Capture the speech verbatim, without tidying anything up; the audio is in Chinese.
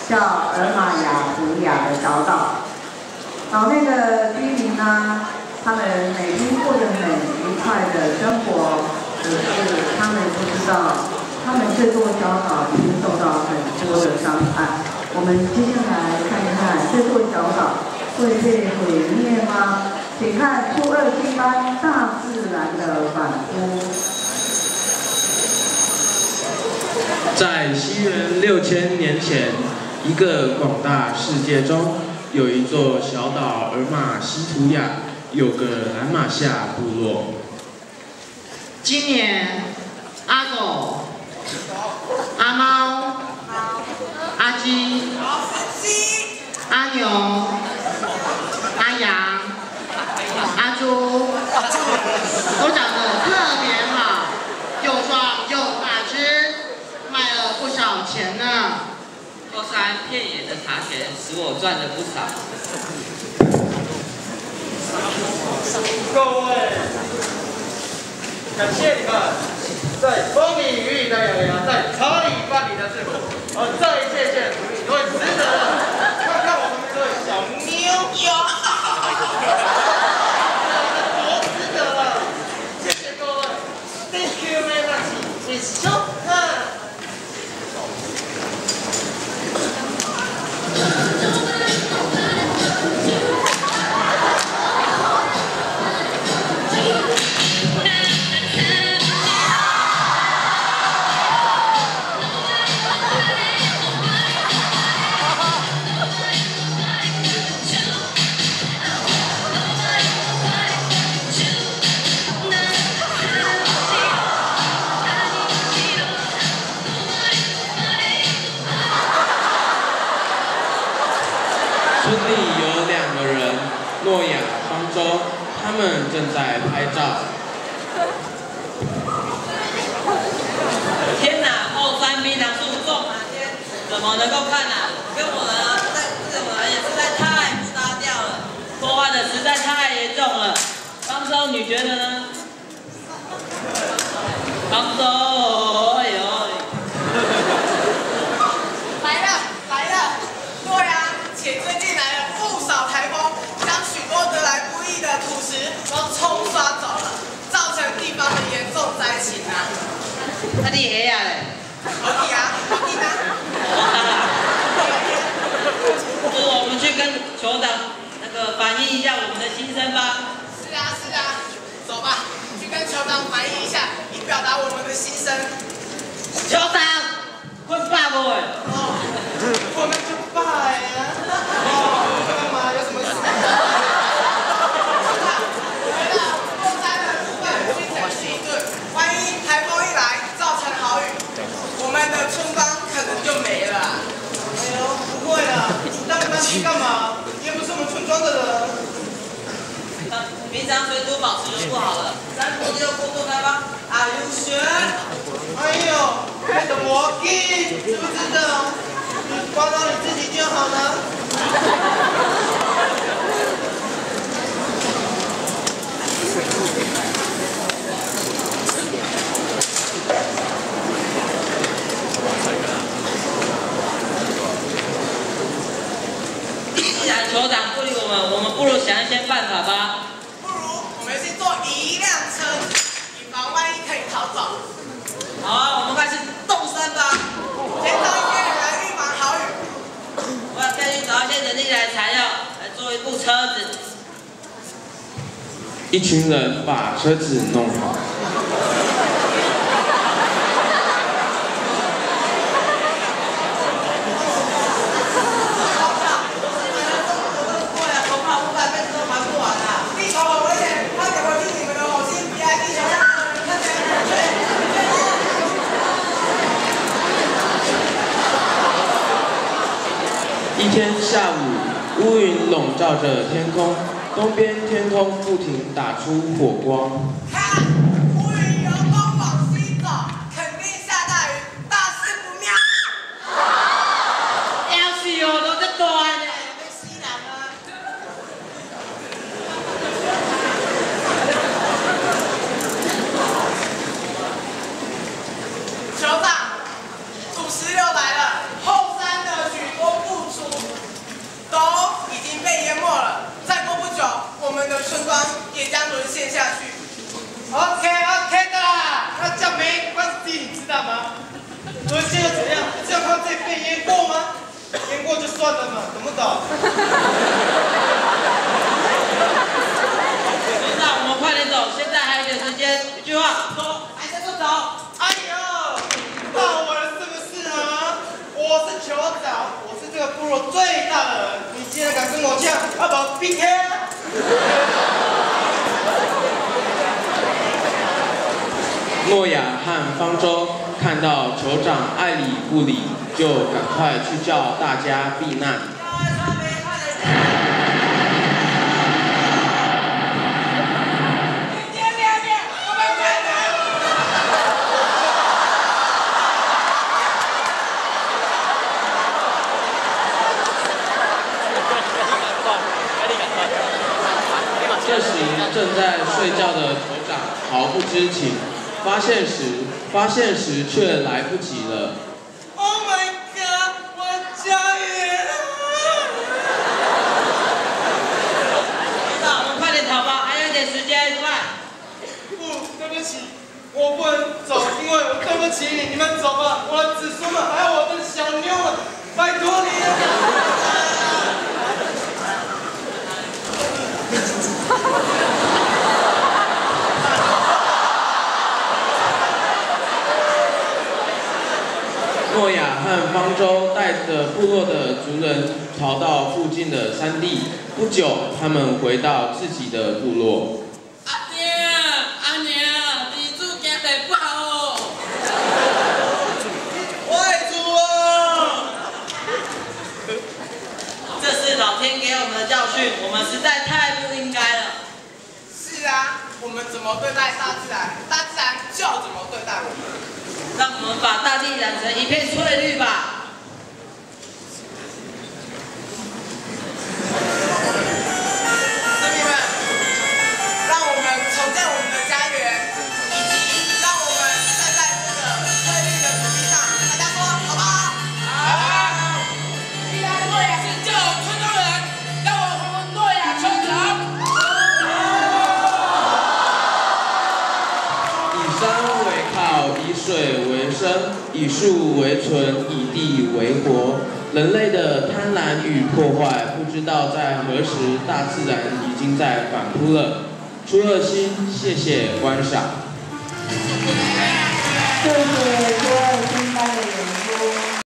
叫尔玛雅图雅的小岛。岛内的居民呢，他们每天过着很愉快的生活，可是他们不知道，他们这座小岛已经受到很多的伤害。我们接下来看一看这座小岛会被毁灭吗？请看初二新班大自然的反扑。 在西元六千年前，一个广大世界中，有一座小岛尔玛西图雅，有个蓝马夏部落。 今年，阿狗、阿猫、阿鸡、阿牛、阿羊、阿猪，都长得特别好，又壮又大只，卖了不少钱呢。 后山片野的茶钱使我赚了不少。 各位，感谢你们在风里雨里的咬牙，在茶里饭里的智慧，而这一切切努力都会值得的。看看我们这位小妞哟，多值得了！谢谢各位 ，Thank you very much. It's so fun. 村里有两个人，诺亚、方舟，他们正在拍照。 天哪，后山槟榔树种满天，怎么能够看啊？跟我们啊，在这种人也实在太不搭调了，破坏的实在太严重了。方舟，你觉得呢？方舟，哎呦！ 来了来了，对啊，且最近来了不少台风，将许多得来不易的土石都冲刷走了，造成地方的严重灾情啊。 那你爷呀嘞？ 我弟啊，我弟呢？ 不如我们去跟酋长那个反映一下我们的心声吧。 是啊是啊，走吧，去跟酋长反映一下，以表达我们的心声。 酋长，会爸不会？ 哦，我们就拜啊。哦，干嘛？有什么事？觉得后山的部分去整治一顿，万一台风一来造成豪雨，我们的村庄可能就没了。哎呦，不会啦，那你们去干嘛？你也不是我们村庄的人。 平常水土保持就不好了，山坡就过度开发。 Are you sure？哎呦，你的魔镜，知不知道？你光照你自己就好了。 既然酋长不理我们，我们不如想一些办法吧。 不如我们先坐一辆车，以防万一可以逃走。 好啊，我们开始动身吧。 先找一些人来预防豪雨。 我要再去找一些人力来材料，来做一部车子。 一群人把车子弄好。一天下午，乌云笼罩着天空，东边天空不停打出火光。 看，乌云由东往西走，肯定下大雨，大事不妙。 要死哦，都在短呢。 被吸南了。酋长，土石流来了，后山的许多。 道。 队长，我们快点走，现在还有点时间。一句话，走，还是不走？ 哎呦，骂我了是不是啊？我是酋长，我是这个部落最大的人，你竟然敢跟我呛，要不要 P K 啊？ 诺亚和方舟看到酋长爱理不理，就赶快去叫大家避难。这时，正在睡觉的酋长毫不知情。发现时，发现时却来不及了。 Oh my god！ 我的家园啊！ 队长，我们快点逃吧，还有一点时间，快！ 不，对不起，我不能走，因为我对不起你，你们走吧，我的子孙们，还有我的小妞们，拜托你了。 诺亚和方舟带着部落的族人逃到附近的山地。不久，他们回到自己的部落。 阿娘，阿娘，地主行得不好哦。 外祖啊！ 这是老天给我们的教训，我们实在太不应该了。 是啊，我们怎么对待大自然，大自然就要怎么对待我们。 让我们把大地染成一片翠绿吧。 村民们，让我们重建我们的家园，以及让我们站在这个翠绿的土地上，大家说好不好？好。既然诺亚是救村中人，让我们诺亚酋长。 以山为靠，以水为生，以树为存，以地为活。人类的贪婪与破坏，不知道在何时，大自然已经在反扑了。初二星，谢谢观赏。 谢谢初二星班的演出。